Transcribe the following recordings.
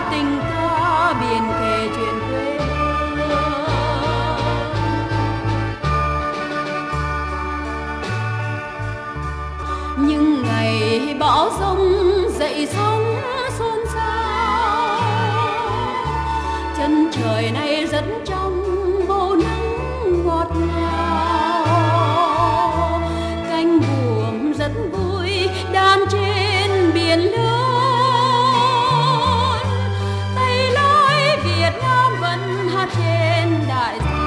tình ca biển kể chuyện quê hương. Nhưng ngày bão giông dậy sóng xôn xao, chân trời này rất trong bầu nắng ngọt ngào, cánh buồm rất vui đan trên biển lớn, tay lái Việt Nam vẫn hát trên đại dương.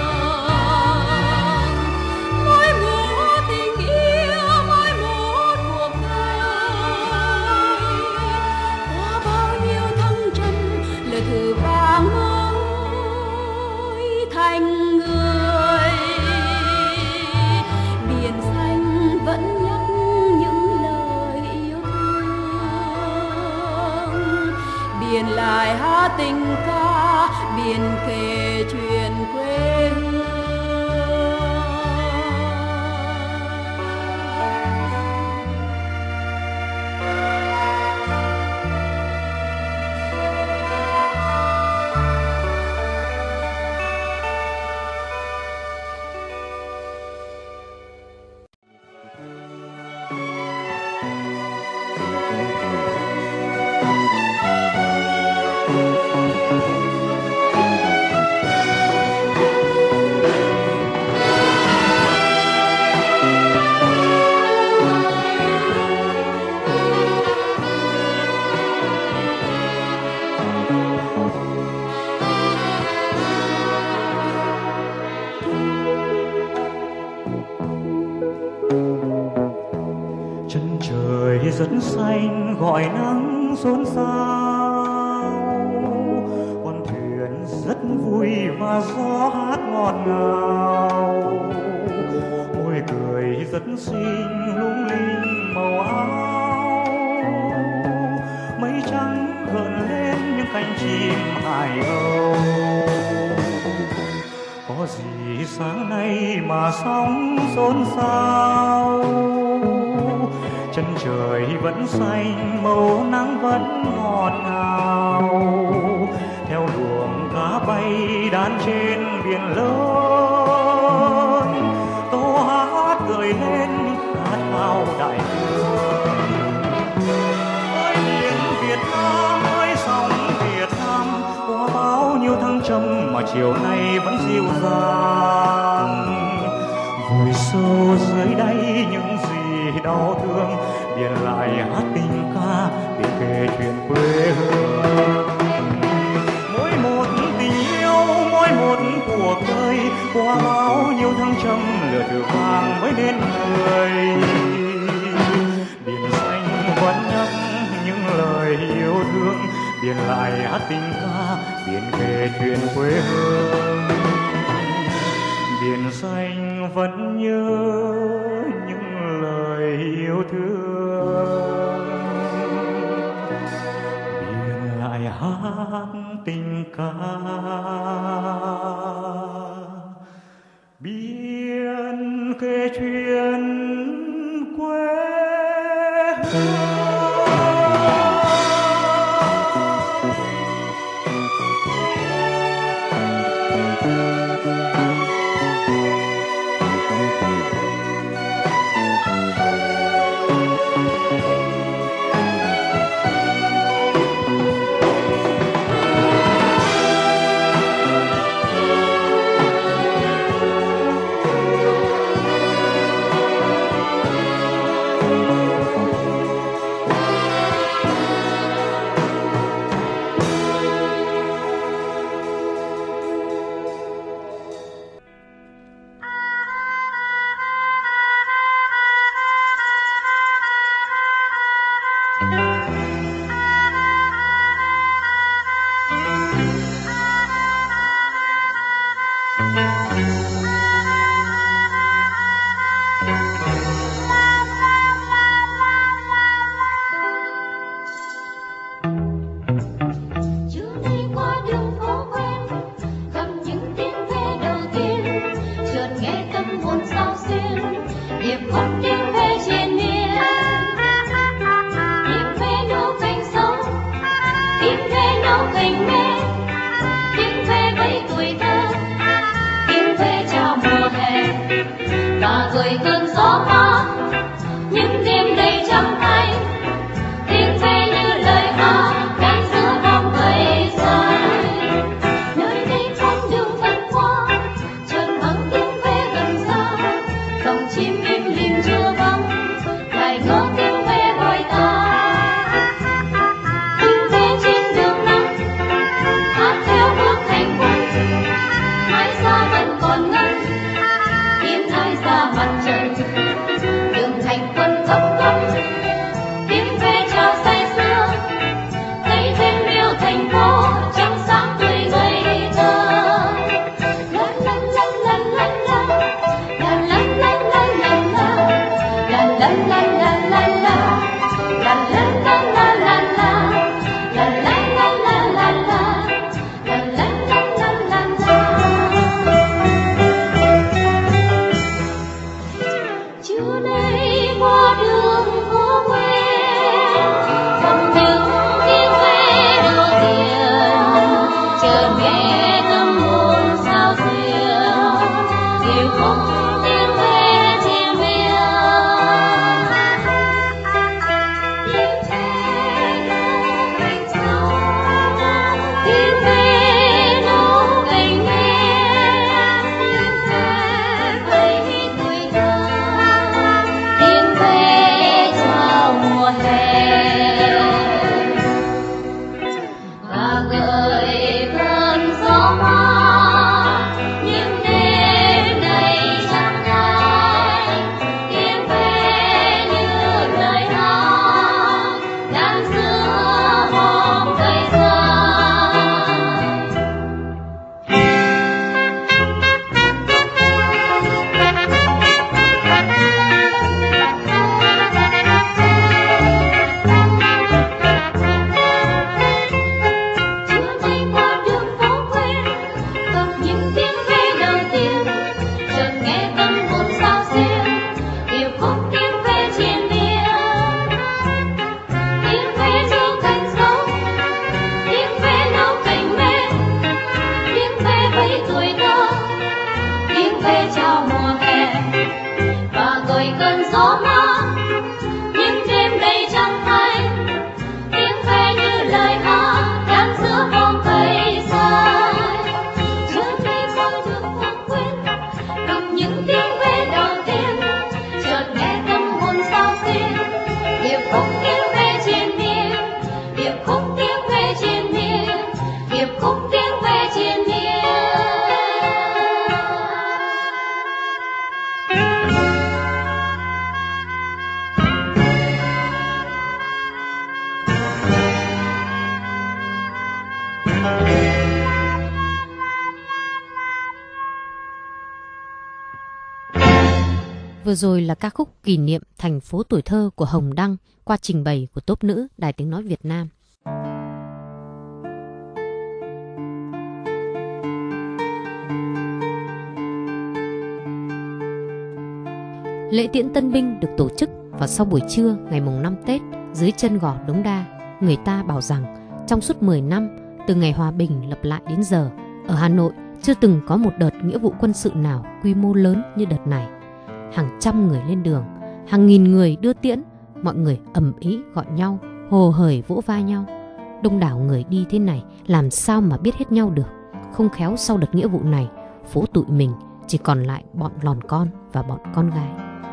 Mỗi mùa tình yêu, mỗi một cuộc đời, qua bao nhiêu thăng trầm lời thử vang mới thành người. Biển xanh vẫn nhắc những lời yêu thương, biển lại hát tình ca, biển kể chuyện quê hương. Chân trời rất xanh gọi nắng xôn xao, con thuyền rất vui và gió hát ngọt ngào. Môi cười rất xinh lung linh màu áo, mây trắng gợn lên những cánh chim hải âu. Có gì sáng nay mà sóng xôn xao, chân trời vẫn xanh màu nắng vẫn ngọt ngào. Theo luồng cá bay đan trên biển lớn, tô hát gợi lên khát khao đại dương. Ơi biển Việt Nam, ơi sóng Việt Nam, qua bao nhiêu thăng trầm mà chiều nay vẫn dịu dàng. Vùi sâu dưới đáy những gì đau thương, biển lại hát tình ca, biển kể chuyện quê hương. Mỗi một tình yêu, mỗi một cuộc đời, qua bao nhiêu thăng trầm lửa thử vàng mới nên người. Biển xanh vẫn nhắc những lời yêu thương, biển lại hát tình ca, biển kể chuyện quê hương. Biển xanh vẫn nhớ những lời yêu thương, biển lại hát tình ca, biển kể chuyện quê hương. Vừa rồi là ca khúc kỷ niệm thành phố tuổi thơ của Hồng Đăng qua trình bày của tốp nữ Đài Tiếng Nói Việt Nam. Lễ tiễn tân binh được tổ chức vào sau buổi trưa ngày mùng 5 Tết dưới chân gò Đống Đa. Người ta bảo rằng trong suốt 10 năm từ ngày hòa bình lập lại đến giờ, ở Hà Nội chưa từng có một đợt nghĩa vụ quân sự nào quy mô lớn như đợt này. Hàng trăm người lên đường, hàng nghìn người đưa tiễn, mọi người ầm ĩ gọi nhau, hồ hởi vỗ vai nhau. Đông đảo người đi thế này làm sao mà biết hết nhau được. Không khéo sau đợt nghĩa vụ này, phố tụi mình chỉ còn lại bọn lòn con và bọn con gái.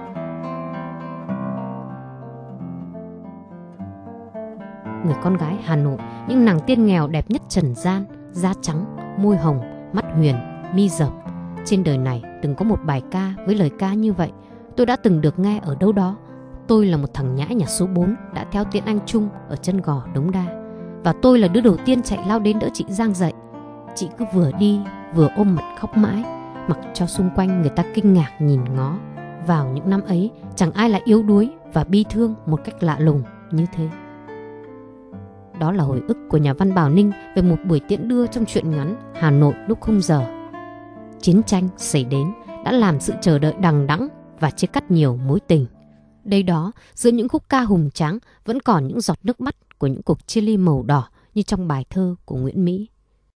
Người con gái Hà Nội, những nàng tiên nghèo đẹp nhất trần gian, da trắng, môi hồng, mắt huyền, mi rậm. Trên đời này từng có một bài ca với lời ca như vậy. Tôi đã từng được nghe ở đâu đó. Tôi là một thằng nhãi nhà số 4 đã theo tiễn anh Trung ở chân gò Đống Đa. Và tôi là đứa đầu tiên chạy lao đến đỡ chị Giang dậy. Chị cứ vừa đi vừa ôm mặt khóc mãi, mặc cho xung quanh người ta kinh ngạc nhìn ngó. Vào những năm ấy chẳng ai lại yếu đuối và bi thương một cách lạ lùng như thế. Đó là hồi ức của nhà văn Bảo Ninh về một buổi tiễn đưa trong truyện ngắn Hà Nội lúc không giờ. Chiến tranh xảy đến đã làm sự chờ đợi đằng đẵng và chia cắt nhiều mối tình. Đây đó, giữa những khúc ca hùng tráng vẫn còn những giọt nước mắt của những cuộc chia ly màu đỏ như trong bài thơ của Nguyễn Mỹ.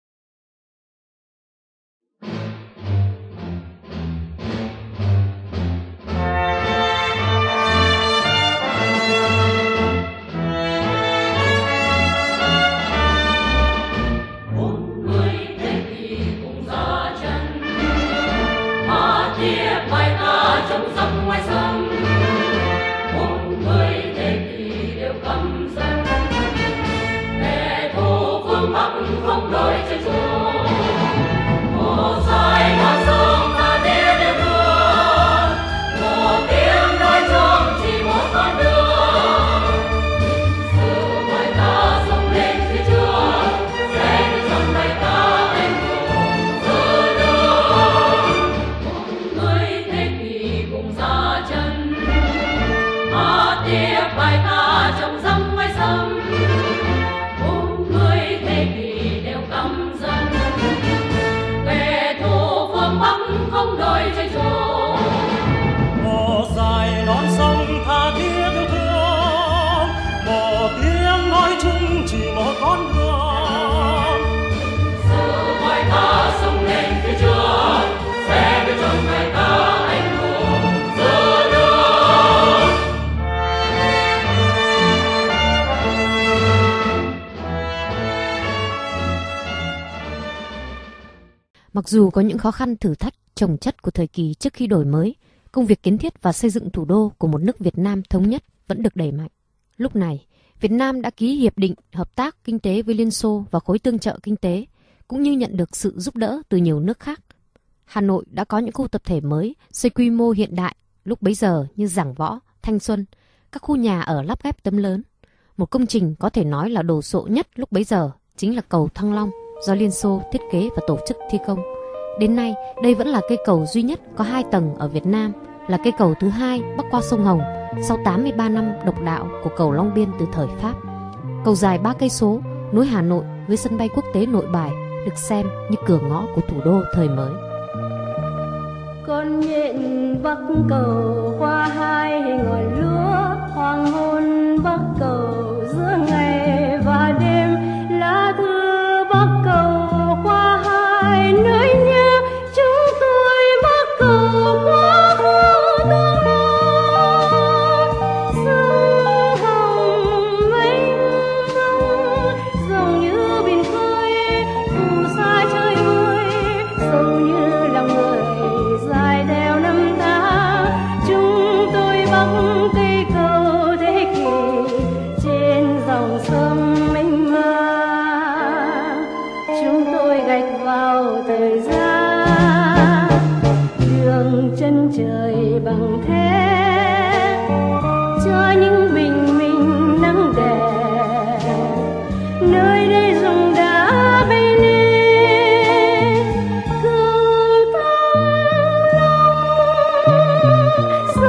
Không đổi chân chúa một dài non sông tha thiết yêu thương, một tiếng nói chung chỉ một con đường. Sự gọi ta sông lên phía trước sẽ đưa trong tay ta anh hùng dư đường. Một người thế kỷ cùng ra chân mà tiếp bài ta trong dòng ngoài sông. Một người thế kỷ không đổi chơi trốn. Một dài non sông tha thiết yêu thương, một tiếng nói chung chỉ một con đường. Sự gọi ta sông lên phía trước sẽ đưa trong tay ta anh hùng dư đường. Mặc dù có những khó khăn thử thách chồng chất của thời kỳ trước khi đổi mới, công việc kiến thiết và xây dựng thủ đô của một nước Việt Nam thống nhất vẫn được đẩy mạnh. Lúc này, Việt Nam đã ký hiệp định hợp tác kinh tế với Liên Xô và khối tương trợ kinh tế, cũng như nhận được sự giúp đỡ từ nhiều nước khác. Hà Nội đã có những khu tập thể mới, xây quy mô hiện đại, lúc bấy giờ như Giảng Võ, Thanh Xuân, các khu nhà ở lắp ghép tấm lớn. Một công trình có thể nói là đồ sộ nhất lúc bấy giờ chính là cầu Thăng Long, do Liên Xô thiết kế và tổ chức thi công. Đến nay, đây vẫn là cây cầu duy nhất có 2 tầng ở Việt Nam, là cây cầu thứ 2 bắc qua sông Hồng sau 83 năm độc đạo của cầu Long Biên từ thời Pháp. Cầu dài 3 cây số nối Hà Nội với sân bay quốc tế Nội Bài, được xem như cửa ngõ của thủ đô thời mới. Con nhện bắc cầu qua 2 ngọn lúa, hoàng hôn bắc cầu giữa ngày và đêm, lá thư bắc cầu qua 2 nỗi nhớ chúng tôi bắc cầu qua khu tương lai. Sông Hồng mênh mông dòng như biển khơi, phù sa chơi vơi, sâu như lòng người dài theo năm tháng. Chúng tôi bắc cây cầu thế kỷ trên dòng sông mênh mang. Chúng tôi gạch vào thời gian đường chân trời bằng thép cho những bình minh nắng đẹp. Nơi đây dùng đá bay lên cầu Thăng Long,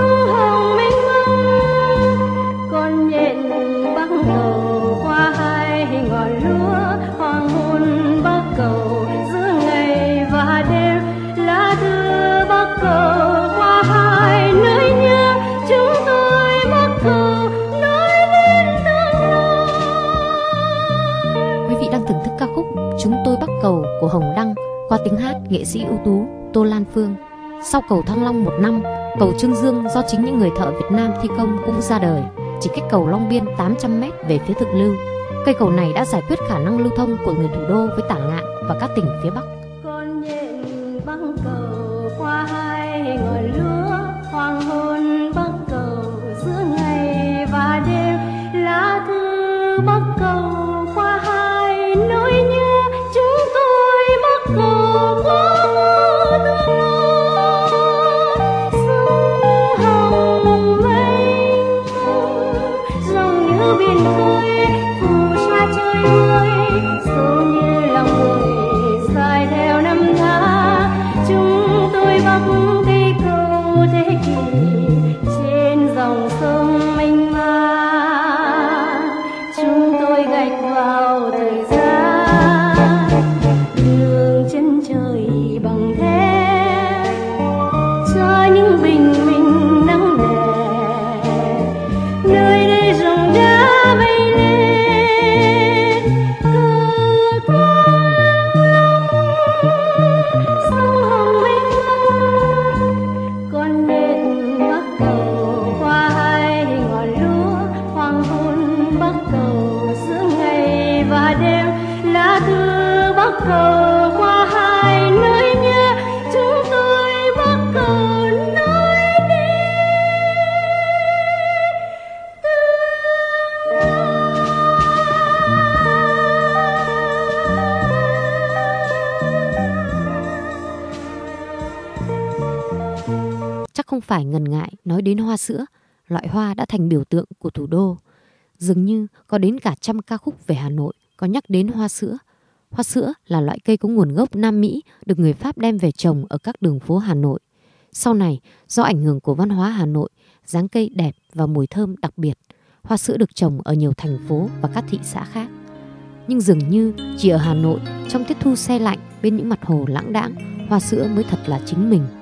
thưởng thức ca khúc Chúng tôi bắc cầu của Hồng Đăng qua tiếng hát nghệ sĩ ưu tú Tô Lan Phương. Sau cầu Thăng Long 1 năm, cầu Trương Dương do chính những người thợ Việt Nam thi công cũng ra đời, chỉ cách cầu Long Biên 800 m về phía Thực Lưu. Cây cầu này đã giải quyết khả năng lưu thông của người thủ đô với Tả Ngạn và các tỉnh phía Bắc. Con nhện bắc cầu qua hai ngọn lúa, hoàng hôn bắc cầu giữa ngày và đêm, lá thư bắc cầu qua hai nỗi nhớ, chúng tôi bắc cầu qua mưa sông hồng mênh dòng như biển khơi phù sa trời ơi, số như lòng người dài theo năm tháng. Chúng tôi bắc cây cầu thế kỷ trên dòng sông mênh mang, chúng tôi gạch vào thời gian đường chân trời bằng thép cho những bình minh nắng đè, nơi đây rừng đá bay lên cờ ca sông hồng mênh mang. Con nhện bắc cầu qua hai ngọn lúa, hoàng hôn bắc cầu giữa ngày và đêm, lá thư bắc cầu qua hai nỗi nhớ, chúng tôi bắc cầu nối đi. Chắc không phải ngần ngại nói đến hoa sữa, loại hoa đã thành biểu tượng của thủ đô. Dường như có đến cả trăm ca khúc về Hà Nội có nhắc đến hoa sữa. Hoa sữa là loại cây có nguồn gốc Nam Mỹ, được người Pháp đem về trồng ở các đường phố Hà Nội. Sau này, do ảnh hưởng của văn hóa Hà Nội, dáng cây đẹp và mùi thơm đặc biệt, hoa sữa được trồng ở nhiều thành phố và các thị xã khác. Nhưng dường như chỉ ở Hà Nội, trong tiết thu se lạnh bên những mặt hồ lãng đãng, hoa sữa mới thật là chính mình.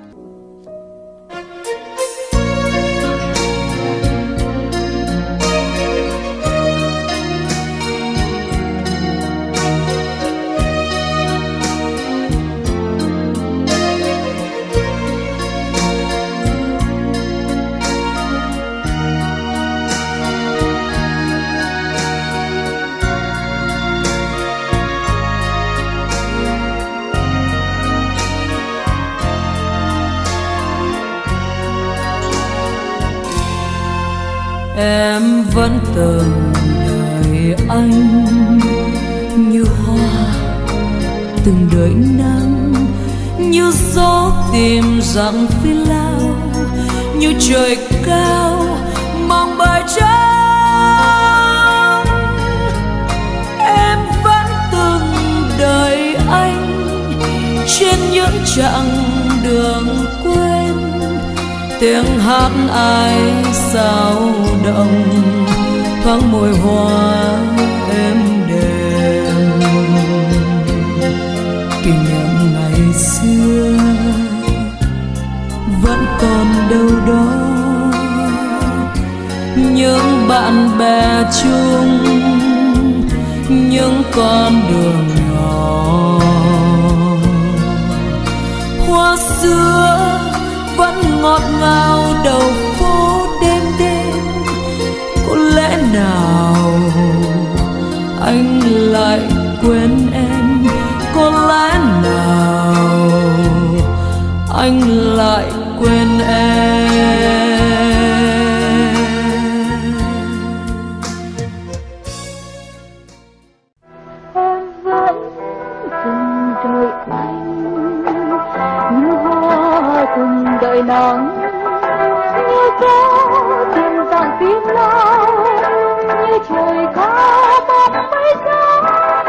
Em vẫn từng đợi anh như hoa từng đợi nắng, như gió tìm dặm phi lao, như trời cao mong bầu trắng. Em vẫn từng đợi anh trên những chặng đường quên, tiếng hát ai sao động thoáng mùi hoa êm đềm. Kỷ niệm ngày xưa vẫn còn đâu đó, những bạn bè chung, những con đường nhỏ. Hoa xưa vẫn ngọt ngào đầu phố đêm đêm, có lẽ nào anh lại quên em, có lẽ nào anh lại quên em. Em vẫn từng đợi anh như hoa từng đợi nắng, như gió tìm dặm phim lao, như trời cao bóng mây trắng.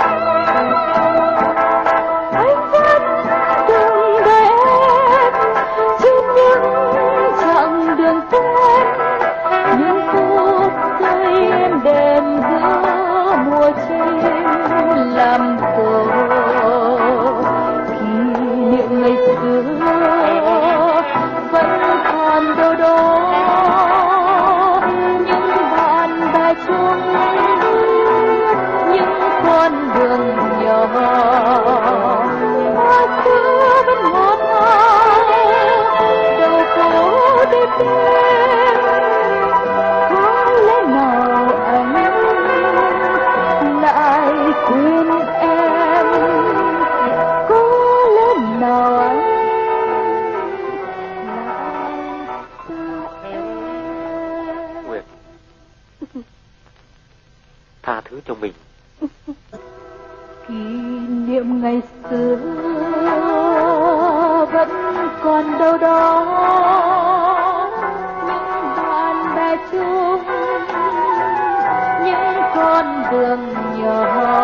Anh vẫn từng đợi em trên những chặng đường quen, những phút giây êm đềm giữa mùa chim làm tổ kỷ niệm ngày xưa vẫn thứ cho mình. Kỷ niệm ngày xưa vẫn còn đâu đó, những đoạn bè chung, những con đường nhỏ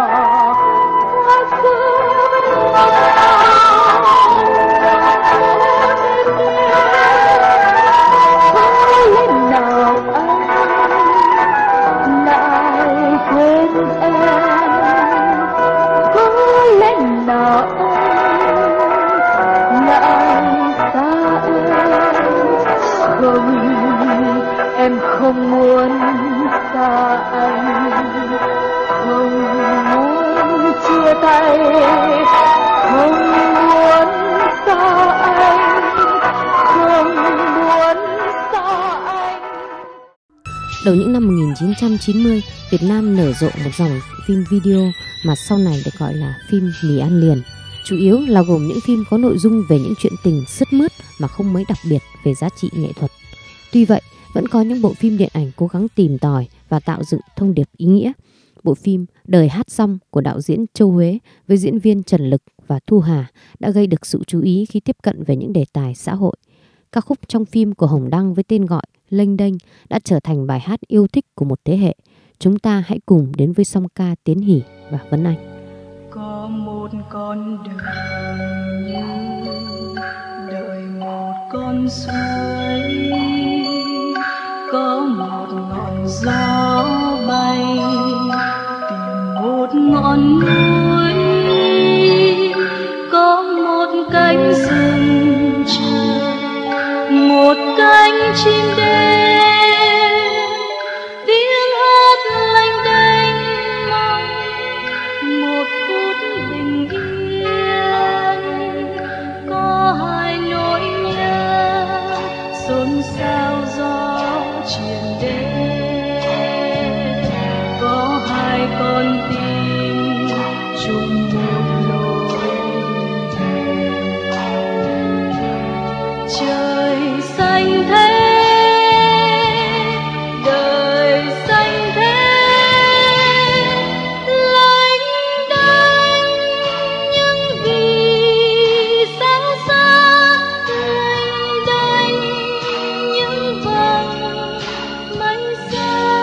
em không muốn xa anh, không muốn chia tay, không muốn xa anh, không muốn xa anh. Đầu những năm 1990, Việt Nam nở rộ một dòng phim video mà sau này được gọi là phim mì ăn liền. Chủ yếu là gồm những phim có nội dung về những chuyện tình sướt mướt mà không mấy đặc biệt về giá trị nghệ thuật. Tuy vậy, vẫn có những bộ phim điện ảnh cố gắng tìm tòi và tạo dựng thông điệp ý nghĩa. Bộ phim Đời Hát Rong của đạo diễn Châu Huế với diễn viên Trần Lực và Thu Hà đã gây được sự chú ý khi tiếp cận về những đề tài xã hội. Ca khúc trong phim của Hồng Đăng với tên gọi Lênh Đênh đã trở thành bài hát yêu thích của một thế hệ. Chúng ta hãy cùng đến với song ca Tiến Hỷ và Vân Anh. Có một con đường như đợi một con suối, có một ngọn gió bay tìm một ngọn núi, có một cánh rừng chờ một cánh chim đêm, tiếng hát lênh đênh mong một phút bình yên. Có hai nỗi nhớ xôn xao gió truyền đến, có hai con tim chung một lối. Trời xanh thế, đời xanh thế, lênh đênh những vì sao xa, lênh đênh những vầng mây xa.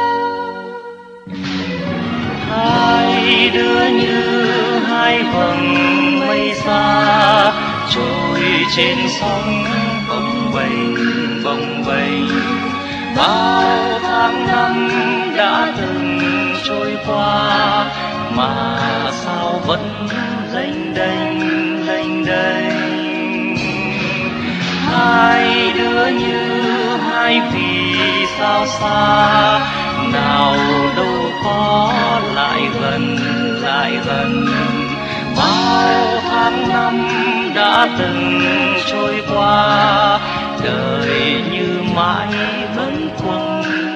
Hai đứa như hai vầng mây xa trôi trên sóng bồng bềnh. Bao tháng năm đã từng trôi qua mà sao vẫn lênh đênh. Hai đứa như hai vì sao xa, nào đâu có lại gần. Bao tháng năm đã từng trôi qua, đời như mãi bâng khuâng.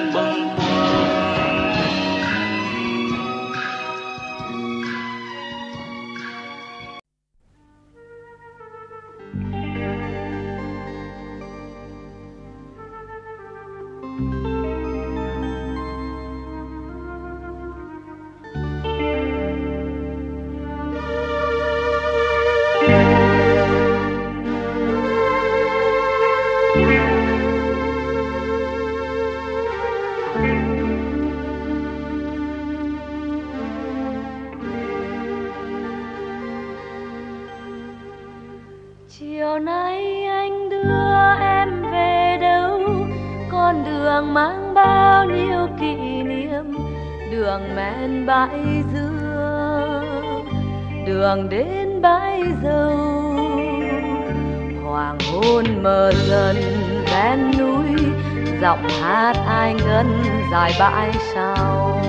Chiều nay anh đưa em về đâu? Con đường mang bao nhiêu kỷ niệm, đường men bãi dưa, đường đến bãi dâu. Hoàng hôn mờ dần ven núi, giọng hát ai ngân dài bãi sau.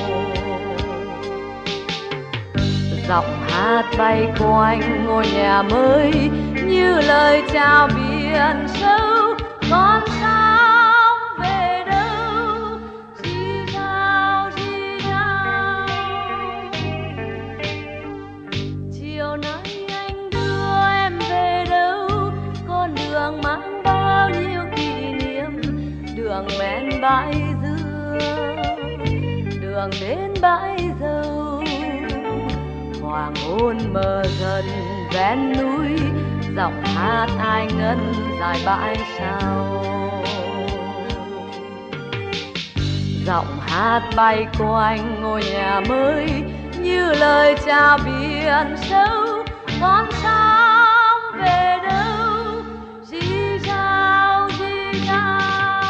Giọng hát bay quanh ngôi nhà mới như lời chào biển sâu. Con sao về đâu? Chi nào? Chiều nay anh đưa em về đâu? Con đường mang bao nhiêu kỷ niệm, đường men bãi dưa, đường đến bãi dâu. Hoàng hôn mờ dần ven núi, giọng hát ai ngân dài bãi sao. Giọng hát bay quanh ngôi nhà mới như lời chào biển sâu. Con sóng về đâu rì rào rì rào.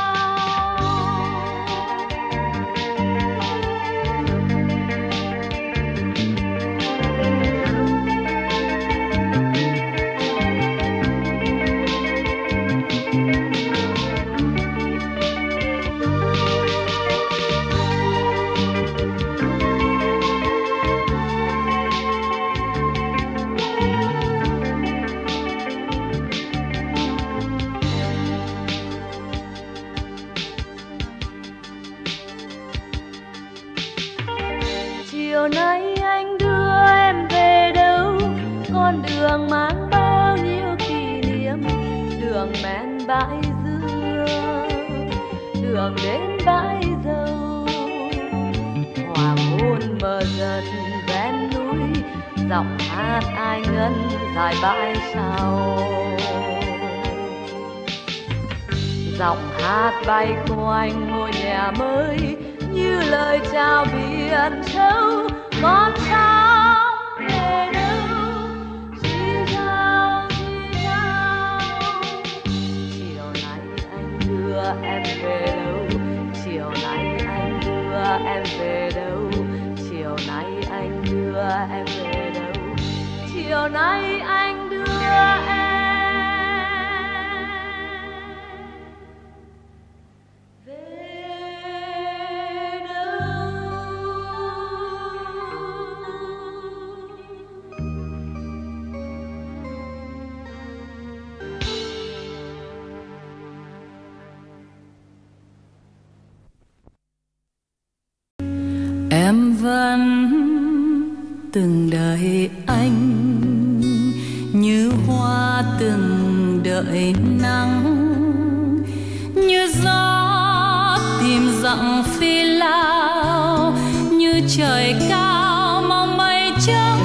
Chiều nay anh đưa em về đâu? Con đường mang bao nhiêu kỷ niệm. Đường men bãi dưa, đường đến bãi dâu. Hoàng hôn mờ dần ven núi, giọng hát ai ngân dài bãi sao. Giọng hát bay quanh ngôi nhà mới như lời chào biển sâu. Con sóng về đâu rì rào rì rào. Chiều nay anh đưa em về đâu? Chiều nay anh đưa em về đâu? Chiều nay anh đưa em về đâu? Chiều nay anh đưa em em vẫn từng đợi anh như hoa từng đợi nắng, như gió tìm dặm phi lao, như trời cao mong mây trắng.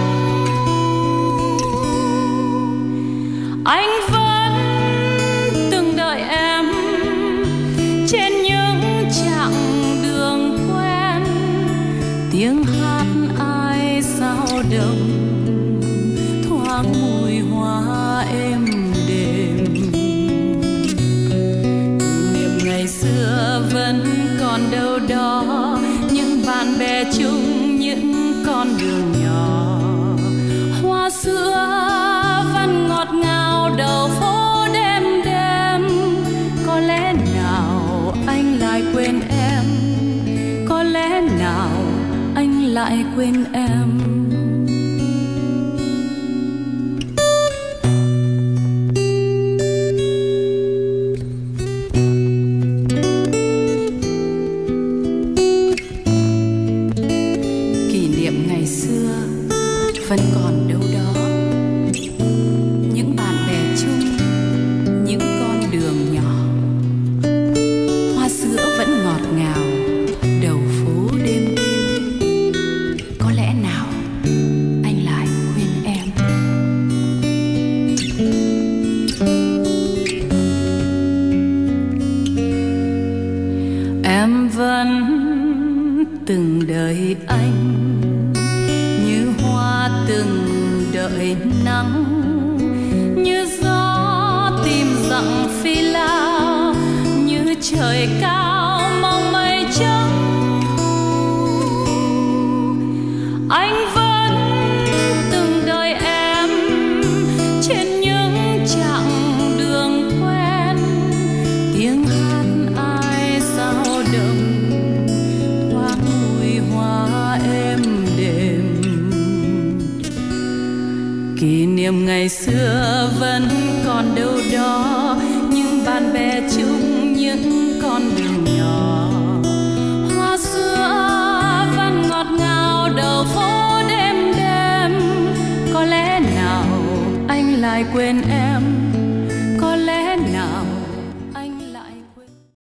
Anh vẫn từng đợi em trên những chặng đường quen, tiếng hát ai sao đồng thoáng mùi hoa êm đềm. Niềm ngày xưa vẫn còn đâu đó, những bạn bè chung những con đường nhỏ. Hoa sữa vẫn ngọt ngào đầu phố đêm đêm. Có lẽ nào anh lại quên em, có lẽ nào anh lại quên em. Kỷ niệm ngày xưa vẫn còn đâu đó, những bạn bè chung những con đường nhỏ. Hoa sữa vẫn ngọt ngào đầu phố đêm đêm. Có lẽ nào anh lại quên em. Em vẫn từng đợi anh như hoa từng đợi nắng, như gió tìm dặm phi lao, như trời cao mong mây trắng. Anh vẫn từng đợi em trên những chặng đường quen, tiếng hát ai sao đồng thoáng mùi hoa êm đềm. Kỷ niệm ngày xưa vẫn còn đâu đó, những bạn bè chung những con đường nhỏ. Hoa sữa vẫn ngọt ngào đầu phố đêm đêm. Có lẽ nào anh lại quên em, có lẽ nào